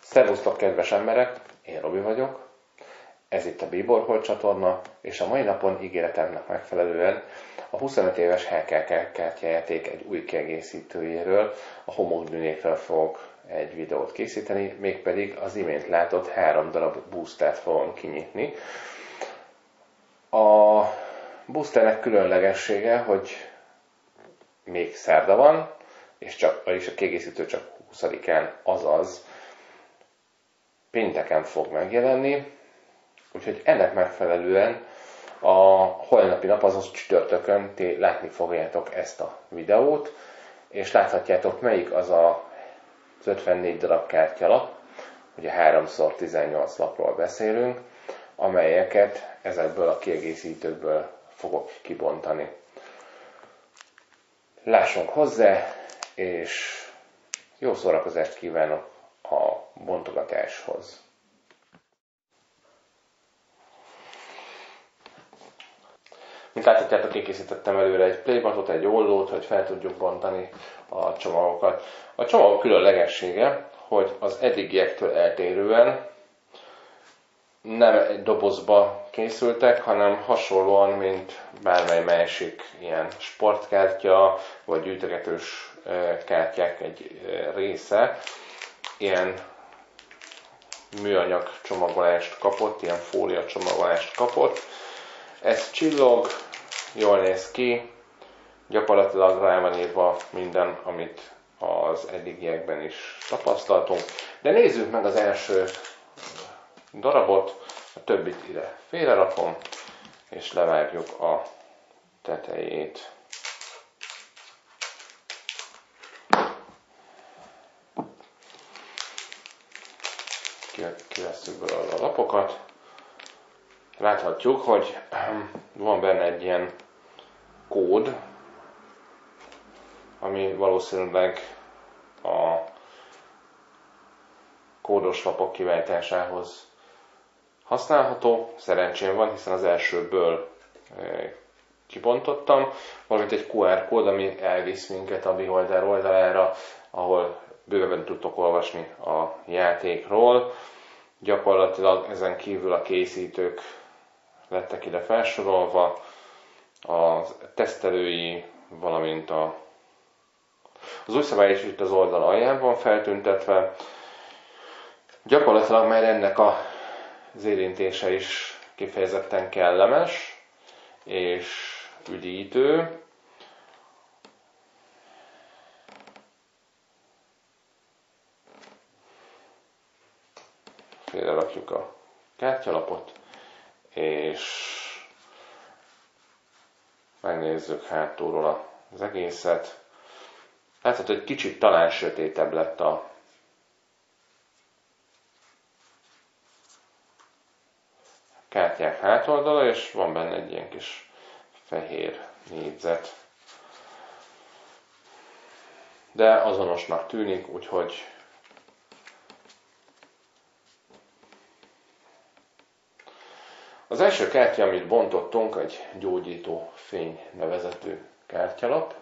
Szervusztok, kedves emberek! Én Robi vagyok, ez itt a Bíborhold csatorna, és a mai napon ígéretemnek megfelelően a 25 éves HKK kártyajáték egy új kiegészítőjéről, a homokbűnékről fogok egy videót készíteni, mégpedig az imént látott 3 darab boostert fogom kinyitni. A boosternek különlegessége, hogy még szerda van, és a kiegészítő csak 20-án, azaz pénteken fog megjelenni, úgyhogy ennek megfelelően a holnapi nap, azaz csütörtökön ti látni fogjátok ezt a videót, és láthatjátok, melyik az az 54 darab kártyalap, ugye 3x18 lapról beszélünk, amelyeket ezekből a kiegészítőkből fogok kibontani. Lássunk hozzá, és jó szórakozást kívánok a bontogatáshoz. Mint láthatjátok, készítettem előre egy playbatot, egy ollót, hogy fel tudjuk bontani a csomagokat. A csomagok különlegessége, hogy az eddigiektől eltérően nem egy dobozba készültek, hanem hasonlóan, mint bármely másik ilyen sportkártya, vagy gyűjtögetős kártyák egy része, ilyen műanyag csomagolást kapott, ilyen fólia csomagolást kapott. Ez csillog, jól néz ki, gyakorlatilag rá van írva minden, amit az eddigiekben is tapasztaltunk. De nézzük meg az első darabot, a többit ide félrerakom, és levágjuk a tetejét. Kivesszük belőle a lapokat. Láthatjuk, hogy van benne egy ilyen kód, ami valószínűleg a kódos lapok kiváltásához használható. Szerencsém van, hiszen az elsőből kibontottam, valamint egy QR kód, ami elvisz minket a Beholder oldalára, ahol bővebben tudtok olvasni a játékról. Gyakorlatilag ezen kívül a készítők lettek ide felsorolva, a tesztelői, valamint az új szabály is itt az oldal alján van feltüntetve. Gyakorlatilag már ennek az érintése is kifejezetten kellemes és üdítő. Félrerakjuk a kártyalapot, és megnézzük hátulról az egészet. Látható, hogy kicsit talán sötétebb lett a kártyák hátoldala, és van benne egy ilyen kis fehér négyzet. De azonosnak tűnik, úgyhogy az első kártya, amit bontottunk, egy gyógyító fény nevezetű kártyalap.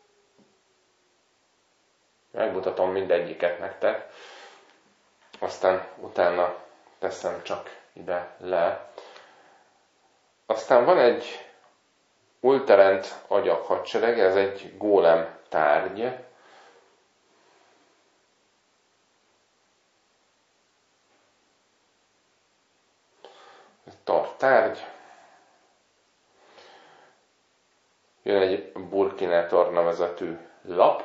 Megmutatom mindegyiket nektek, aztán utána teszem csak ide le. Aztán van egy Ulterent agyaghadsereg, ez egy gólem tárgy. Tárgy. Jön egy Burkinator nevezetű lap.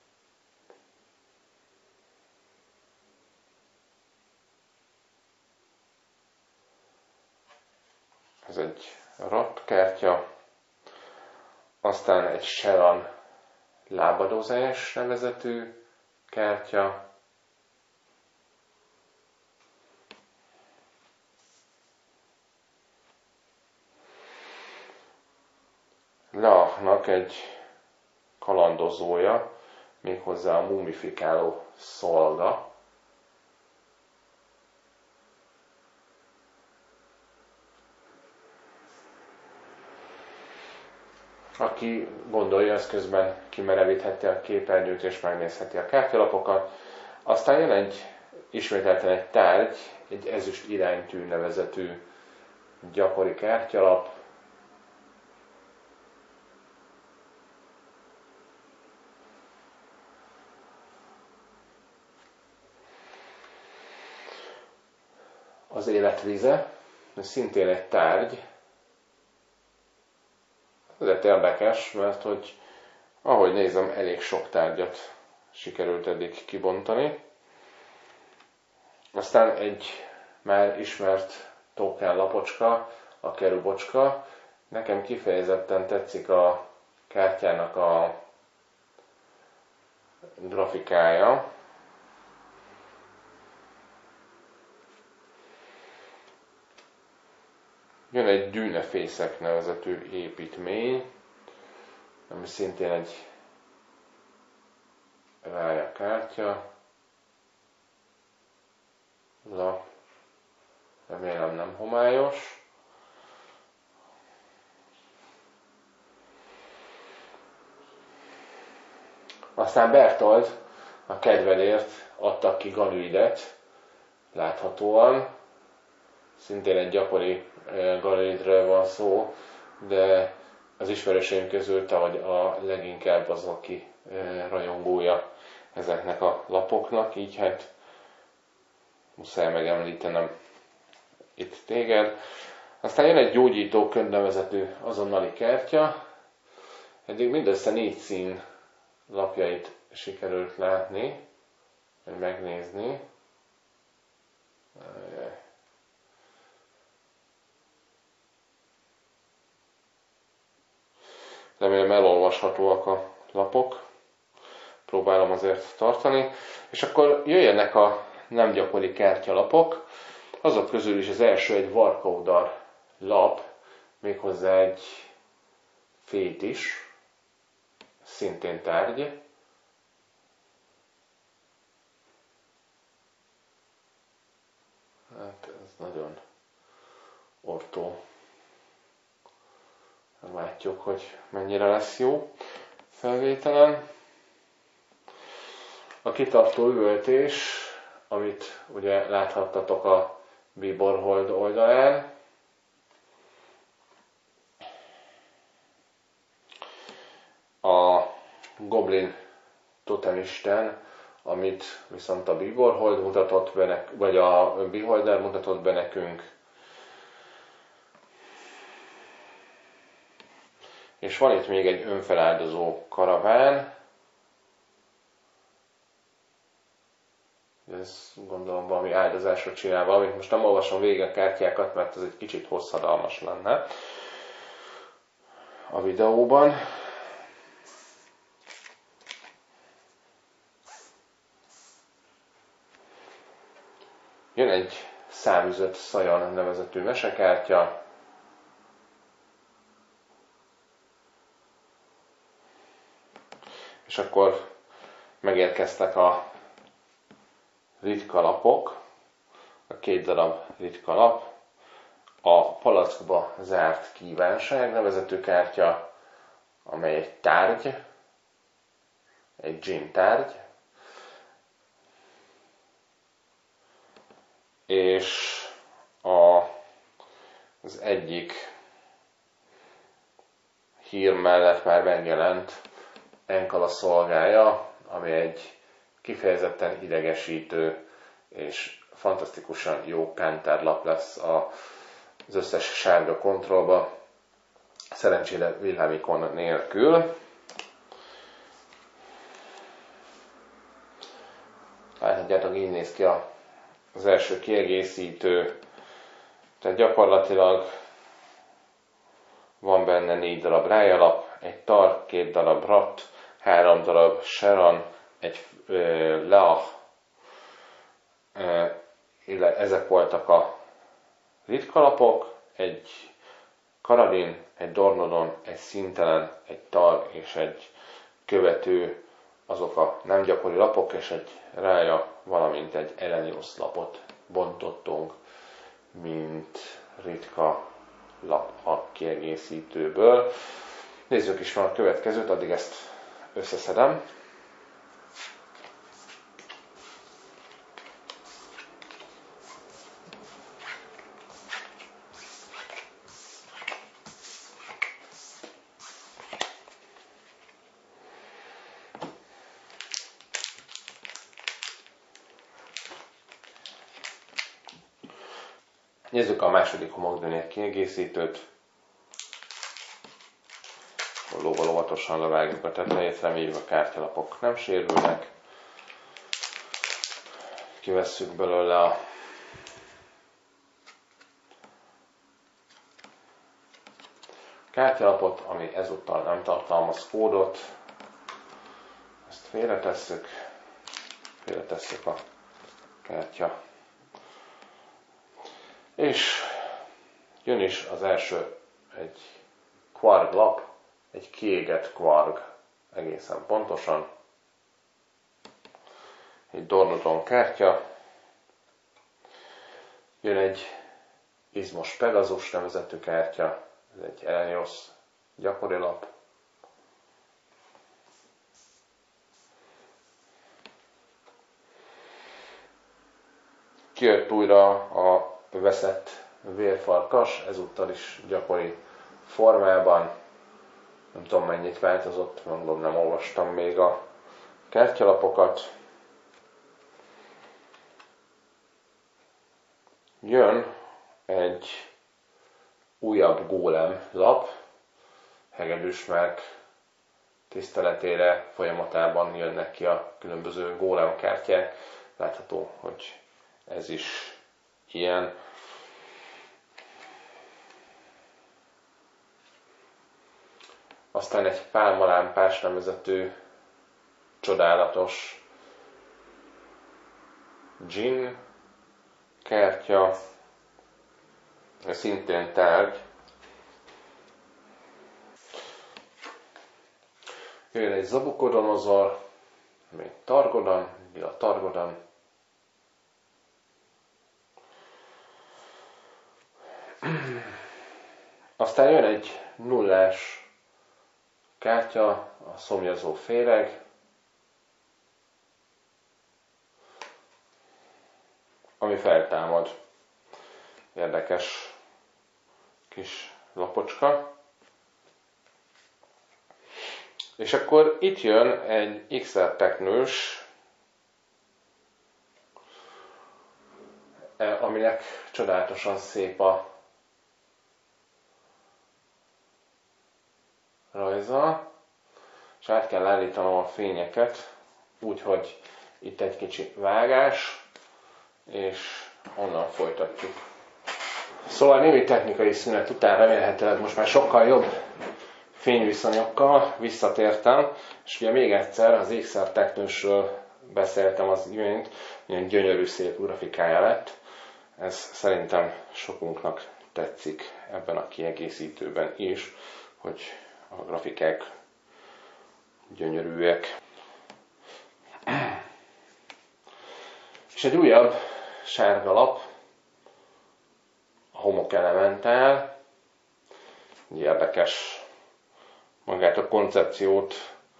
Ez egy rattkártya. Aztán egy Sheran lábadozás nevezetű kártya. Leachnak egy kalandozója, méghozzá a mumifikáló szolga. Aki gondolja, az közben kimerevítheti a képernyőt és megnézheti a kártyalapokat. Aztán jön egy ismételten egy tárgy, egy ezüst iránytű nevezetű gyakori kártyalap. Az életvize, ez szintén egy tárgy. Ez érdekes, mert hogy ahogy nézem, elég sok tárgyat sikerült eddig kibontani. Aztán egy már ismert token lapocska, a kerubocska. Nekem kifejezetten tetszik a kártyának a grafikája. Jön egy dűnefészek nevezetű építmény, ami szintén egy rája kártya. Lap. Remélem nem homályos. Aztán Bertold a kedvedért adtak ki galuidet, láthatóan. Szintén egy gyakori galuidről van szó, de az ismerőseim közül te vagy a leginkább az, aki rajongója ezeknek a lapoknak, így hát muszáj megemlítenem itt téged. Aztán jön egy gyógyító könyv nevezetű azonnali kártya. Eddig mindössze 4 szín lapjait sikerült látni, vagy megnézni. Remélem elolvashatóak a lapok. Próbálom azért tartani. És akkor jöjjenek a nem gyakori kártyalapok. Azok közül is az első egy Varkaudar lap, méghozzá egy fétis, szintén tárgy. Hát ez nagyon ortó. Látjuk, hogy mennyire lesz jó felvételen. A kitartó üvöltés, amit ugye láthattatok a Bíborhold oldalán. A Goblin totemisten, amit viszont a Bíborhold mutatott be, vagy a Beholder mutatott be nekünk. És van itt még egy önfeláldozó karaván. Ez gondolom valami áldozásra csinál valamit. Most nem olvasom végig a kártyákat, mert ez egy kicsit hosszadalmas lenne a videóban. Jön egy számüzött Szajan nevezetű mesekártya. És akkor megérkeztek a ritka lapok, a 2 darab ritka lap, a palackba zárt kívánság nevezetű kártya, amely egy tárgy, egy djinn tárgy, és az egyik hír mellett már megjelent Enkala szolgája, ami egy kifejezetten idegesítő és fantasztikusan jó kántárlap lesz az összes sárga kontrollba, szerencsére villámikon nélkül. Láthatjátok, így néz ki az első kiegészítő, tehát gyakorlatilag van benne 4 darab rájalap, egy tar, 2 darab rat, 3 darab seran, egy leah, ezek voltak a ritka lapok, egy karadin, egy dornodon, egy színtelen, egy tar és egy követő, azok a nem gyakori lapok, és egy rája, valamint egy Elenius lapot bontottunk, mint ritka lap a kiegészítőből. Nézzük is már a következőt, addig ezt összeszedem. Nézzük a második homokdönér kiegészítőt. Lóval óvatosan levágjuk a tetejét, reméljük a kártyalapok nem sérülnek. Kivesszük belőle a kártyalapot, ami ezúttal nem tartalmaz kódot. Ezt félretesszük a kártya. És jön is az első egy kvarg lap, egy kiégett kvarg egészen pontosan. Egy Dornodon kártya. Jön egy Izmos Pegazus nevezetű kártya, ez egy Elenios gyakori lap. Kijött újra a veszett vérfarkas, ezúttal is gyakori formában. Nem tudom mennyit változott, mondom, nem olvastam még a kártyalapokat. Jön egy újabb gólem lap, hegedűsmárk tiszteletére folyamatában jönnek ki a különböző gólem kártyák. Látható, hogy ez is ilyen. Aztán egy pálmalámpás nevezetű csodálatos Djinn kártya, ez szintén tárgy. Jön egy Zabukodonozor, még Targodan, Lila Targodan. Aztán jön egy nullás kártya, a Szomjazó Féreg, ami feltámad. Érdekes kis lapocska. És akkor itt jön egy XR teknős, aminek csodálatosan szép a rajza, és át kell állítanom a fényeket, úgyhogy itt egy kicsi vágás, és onnan folytatjuk. Szóval némi technikai szünet után remélhetőleg most már sokkal jobb fényviszonyokkal visszatértem, és ugye még egyszer az XR teknősről beszéltem az imént, milyen gyönyörű szép grafikája lett. Ez szerintem sokunknak tetszik ebben a kiegészítőben is, hogy a grafikák gyönyörűek. És egy újabb sárga lap, a Homok Elementál. Érdekes magát a koncepciót.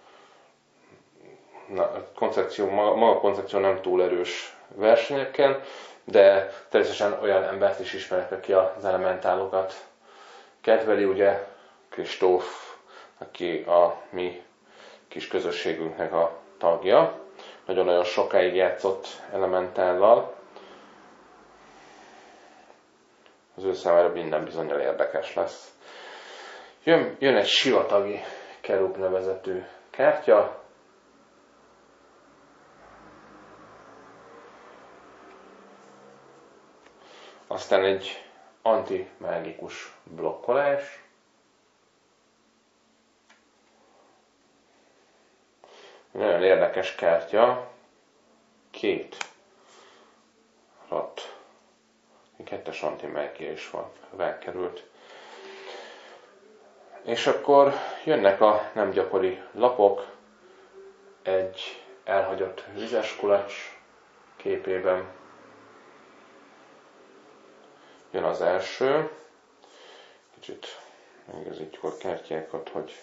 Maga a koncepció nem túl erős versenyeken, de természetesen olyan embert is ismerek, aki az elementálokat kedveli, ugye Kristóf, aki a mi kis közösségünknek a tagja. Nagyon-nagyon sokáig játszott elementállal. Az ő számára minden bizonnyal érdekes lesz. Jön egy sivatagi kerub nevezetű kártya. Aztán egy antimágikus blokkolás. Nagyon érdekes kártya. Két rat. Kettes antimágia is van, rákerült. És akkor jönnek a nem gyakori lapok. Egy elhagyott vizes kulacs képében. Jön az első. Kicsit megigazítjuk a kártyákat, hogy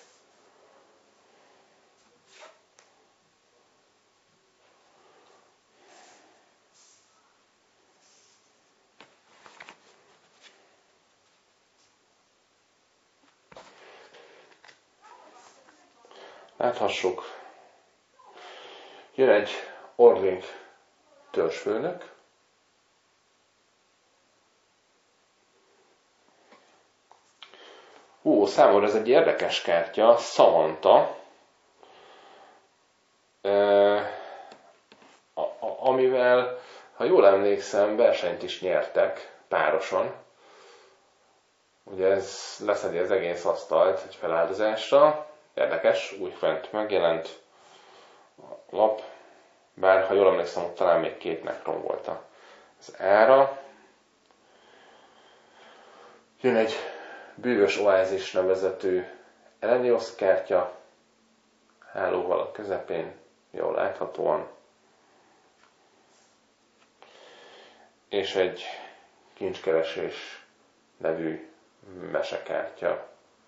láthassuk. Jön egy Orlink törzsfőnök. Számomra ez egy érdekes kártya, Samantha, amivel, ha jól emlékszem, versenyt is nyertek párosan. Ugye ez leszedi az egész asztalt egy feláldozásra. Érdekes, úgy fent megjelent a lap, bár ha jól emlékszem, ott talán még 2 nekron volt az ára. Jön egy bűvös oázis nevezetű Elenios kártya, hálóval a közepén, jól láthatóan. És egy kincskeresés nevű mesekártya.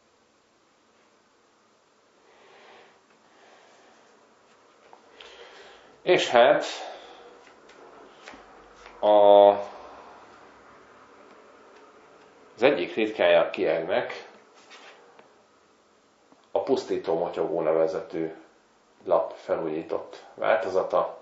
És hát az egyik ritkája a kiegnek a pusztító motyogó nevezetű lap felújított változata.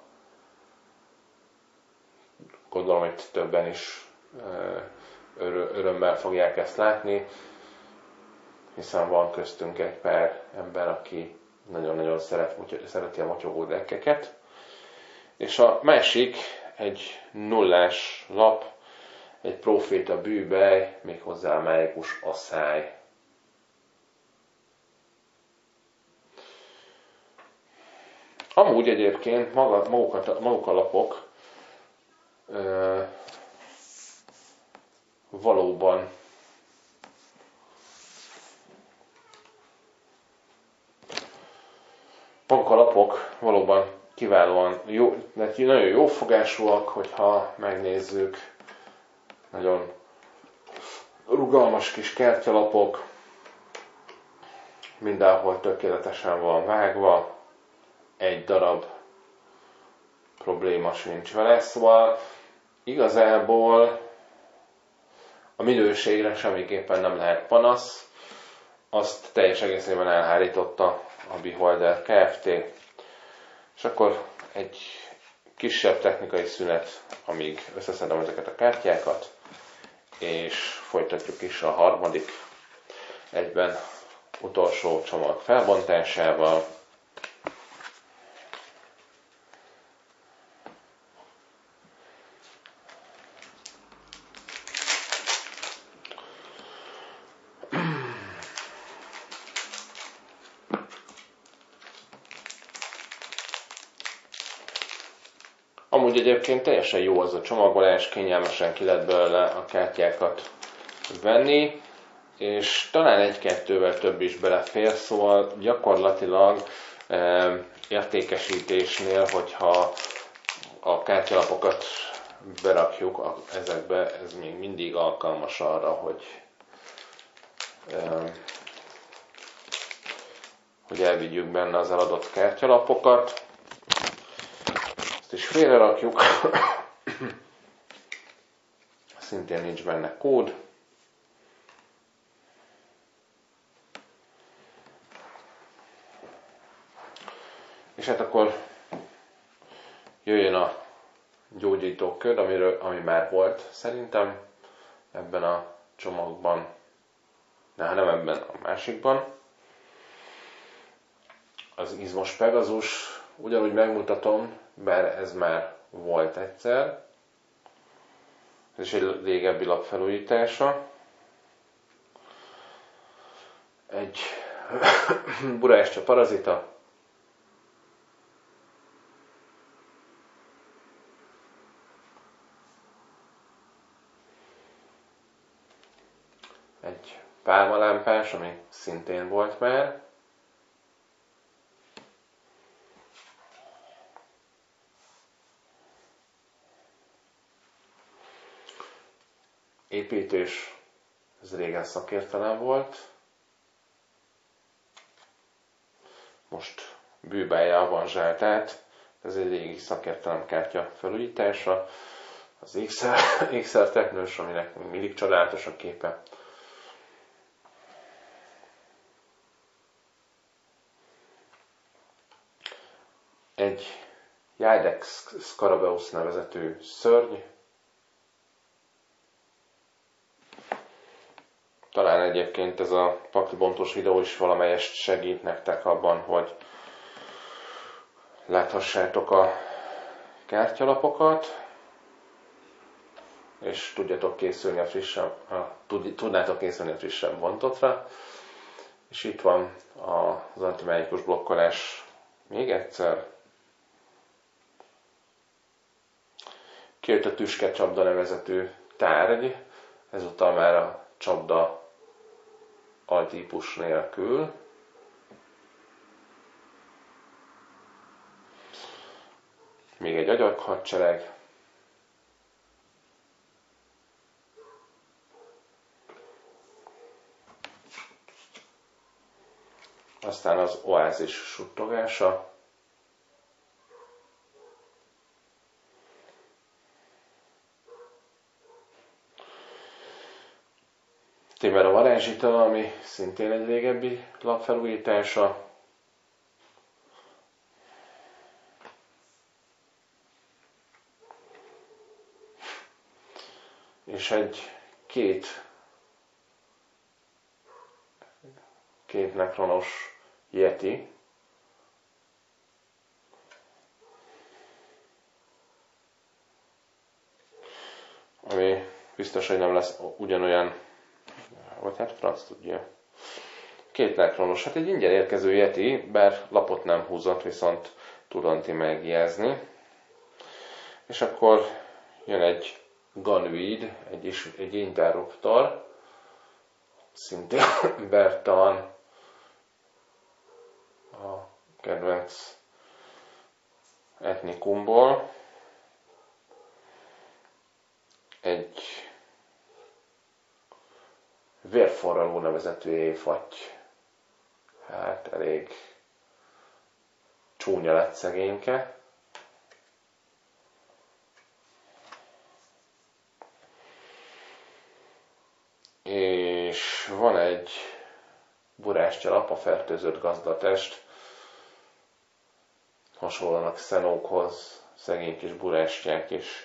Gondolom, hogy többen is örömmel fogják ezt látni, hiszen van köztünk egy pár ember, aki nagyon-nagyon szereti a motyogó deckeket. És a másik egy nullás lap, egy proféta bűbej, méghozzá a mágikus asszály. Amúgy egyébként maguk a lapok valóban kiválóan jó, nagyon jó fogásúak, hogyha megnézzük, nagyon rugalmas kis kártyalapok, mindenhol tökéletesen van vágva, egy darab probléma sincs vele, szóval igazából a minőségre semmiképpen nem lehet panasz, azt teljes egészében elhárította a Beholder Kft. És akkor egy kisebb technikai szünet, amíg összeszedem ezeket a kártyákat, és folytatjuk is a harmadik, egyben utolsó csomag felbontásával. Amúgy egyébként teljesen jó az a csomagolás, kényelmesen ki lehet belőle a kártyákat venni, és talán egy-kettővel több is belefér, szóval gyakorlatilag értékesítésnél, hogyha a kártyalapokat berakjuk ezekbe, ez még mindig alkalmas arra, hogy elvigyük benne az eladott kártyalapokat. Ezt is félre rakjuk. Szintén nincs benne kód. És hát akkor jöjjön a gyógyítókör, ami már volt szerintem ebben a csomagban, de nem ebben, a másikban. Az izmos Pegazus, ugyanúgy megmutatom, bár ez már volt egyszer. Ez is egy régebbi lap felújítása. Egy Buraesca parazita. Egy pálmalámpás, ami szintén volt már. Építés, ez régen szakértelem volt. Most bűbája avanzsált át. Ez egy régi szakértelemkártya felújítása. Az XR Technős, aminek mindig csodálatos a képe. Egy Jadex Scarabeus nevezetű szörny. talán egyébként ez a paklibontós videó is valamelyest segít nektek abban, hogy láthassátok a kártyalapokat, és tudnátok készülni a frissen bontottra. És itt van az antimágikus blokkolás még egyszer. Kijött a tüske csapda nevezetű tárgy, ezúttal már a csapda altípus nélkül. Még egy agyaghadsereg. Aztán az oázis suttogása. Témer a varázsita, ami szintén egy régebbi lapfelújítása. És egy két nekronos yeti. Ami biztos, hogy nem lesz ugyanolyan, vagy hát franc tudja. Két nekronos, hát egy ingyen érkező yeti, bár lapot nem húzott, viszont tud antimágiázni. És akkor jön egy Ganuid, egy interruptor, szintén Bertan a kedvenc etnikumból. Egy vérforraló nevezetű éjfatty. Hát elég csúnya lett szegényke. És van egy burástyalap, a fertőzött gazdatest. Hasonlóan a xenókhoz, szegény kis burástyák is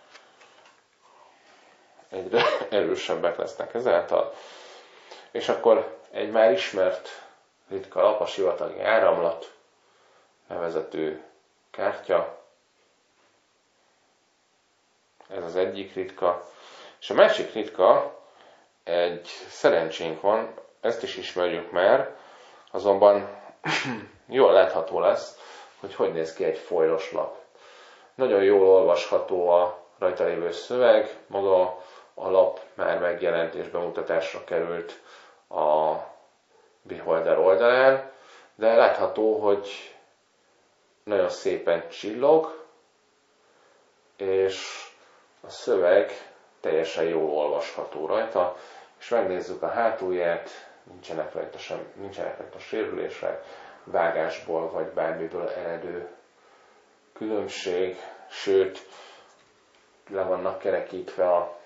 egyre erősebbek lesznek ezáltal. És akkor egy már ismert ritka lap, a sivatagi áramlat nevezetű kártya. Ez az egyik ritka. És a másik ritka, egy szerencsénk van, ezt is ismerjük már, azonban jól látható lesz, hogy néz ki egy foilos lap. Nagyon jól olvasható a rajta lévő szöveg, maga a lap már megjelent és bemutatásra került a Beholder oldalán, de látható, hogy nagyon szépen csillog, és a szöveg teljesen jól olvasható rajta, és megnézzük a hátulját, nincsenek rajta sérülések, vágásból vagy bármiből eredő különbség, sőt, le vannak kerekítve a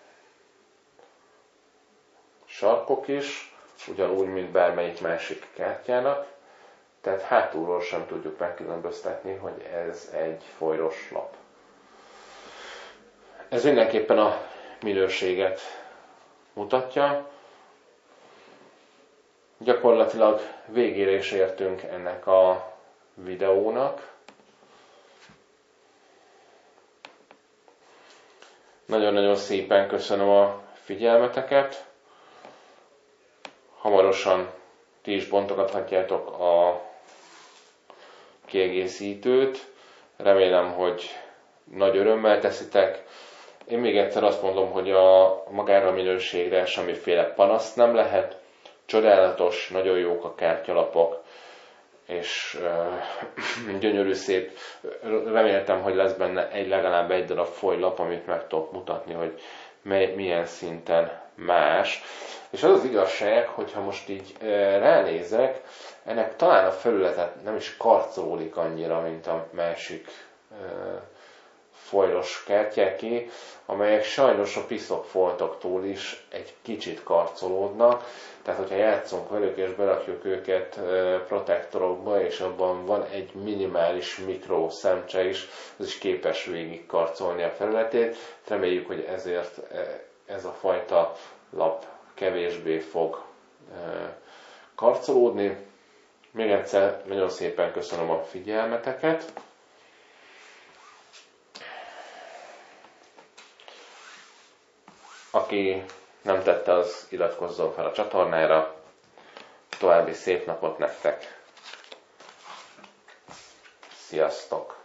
sarkok is, ugyanúgy, mint bármelyik másik kártyának, tehát hátulról sem tudjuk megkülönböztetni, hogy ez egy folyros lap. Ez mindenképpen a minőséget mutatja. Gyakorlatilag végére is értünk ennek a videónak. Nagyon-nagyon szépen köszönöm a figyelmeteket. Hamarosan ti is bontogathatjátok a kiegészítőt. Remélem, hogy nagy örömmel teszitek. Én még egyszer azt mondom, hogy magára a minőségre semmiféle panaszt nem lehet. Csodálatos, nagyon jók a kártyalapok, és gyönyörű szép. Reméltem, hogy lesz benne legalább egy darab folylap, amit meg tudok mutatni, hogy milyen szinten más. És az az igazság, hogyha most így ránézek, ennek talán a felületet nem is karcolódik annyira, mint a másik folylos kártyáké, amelyek sajnos a piszok foltoktól is egy kicsit karcolódnak. Tehát, hogyha játszunk velük és berakjuk őket protektorokba, és abban van egy minimális mikro szemcse is, az is képes végig karcolni a felületét. Reméljük, hogy ezért ez a fajta lap kevésbé fog karcolódni. Még egyszer nagyon szépen köszönöm a figyelmeteket. Aki nem tette, az iratkozzon fel a csatornára. További szép napot nektek! Sziasztok!